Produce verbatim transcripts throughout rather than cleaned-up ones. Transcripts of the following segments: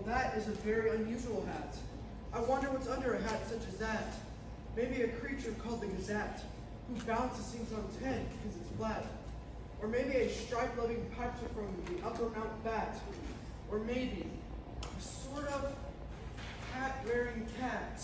that is a very unusual hat. I wonder what's under a hat such as that. Maybe a creature called the gazette, who bounces things on its head because it's flat. Or maybe a stripe-loving piper from the upper Mount Bat. Or maybe a sort of hat-wearing cat.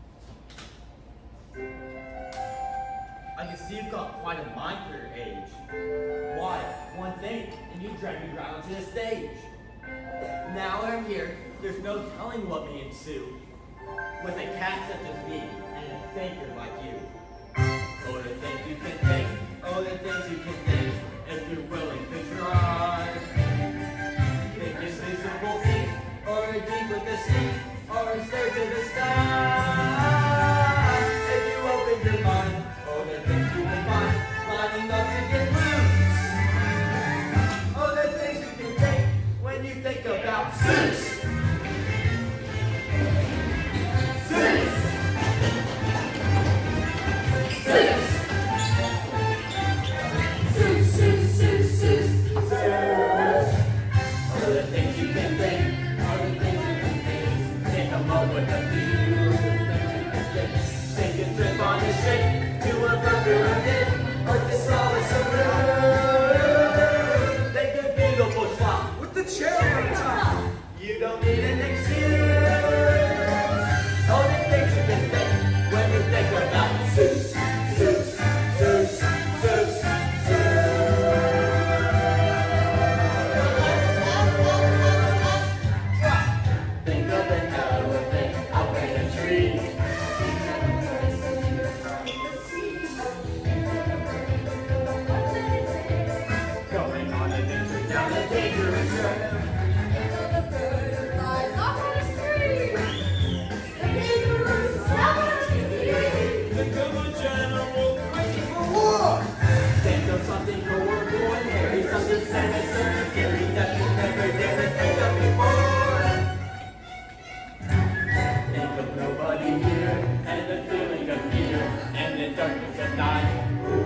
I can see you've got quite a mind for your age. Why, one thing, and you drag me right onto the stage. Now that I'm here, there's no telling what may ensue. With a cat such as me, and a thinker like you. Oh, the things you can think, oh, the things you can think, if you're willing to try. Think invisible ink, or a deep with the sea, or a stare to the sky. If you open your mind, oh, the things you will find, lining up to get loose. Oh, the things you can think, when you think about Zeus. You don't need an excuse. All the things you can think when you think about Zeus, Zeus, Zeus, Zeus, Zeus. Think of an elephant up in a tree. Going on an adventure down a dangerous road. Something horrible and hairy, something sinister and scary that you never dare to think of before. Think of nobody here, and the feeling of fear, and the darkness of night.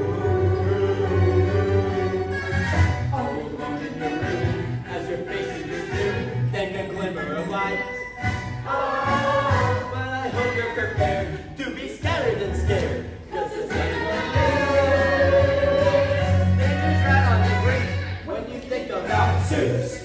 All alone in your room, as you're facing your doom, think a glimmer of light. Oh, but I hope you're prepared to be scattered and scared, 'cause it's getting like think about Zeus.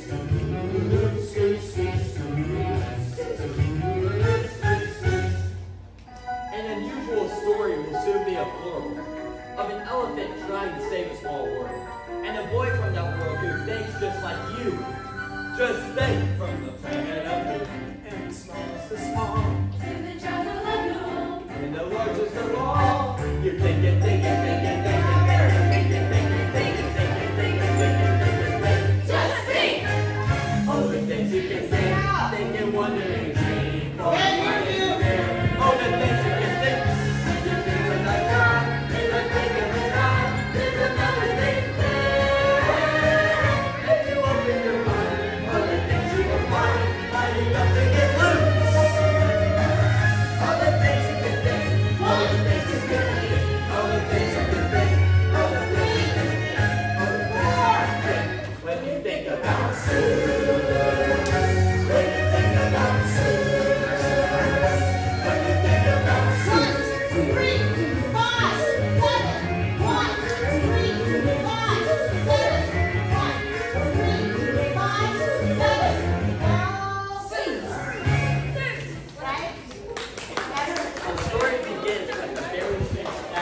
An unusual story will soon be a plural of an elephant trying to save a small world, and a boy from that world who thinks just like you. Just think from the planet of Moon, and the smallest of small, to the jungle of Noon, and the largest of all. You think it, think it, think it, think it, think it, think it, think it, think it, think it, think it, think it. All the things you can say, thinking, wondering, dreaming, for what is there. All the things you can think, you think when I die, and I think of it now, there's another thing there. If you open your mind, all the things you will find, lining up to get loose. All the things you can think, all the things you can think, all the things you can think, all the things you can think, all the things you can think, when you think about Zeus.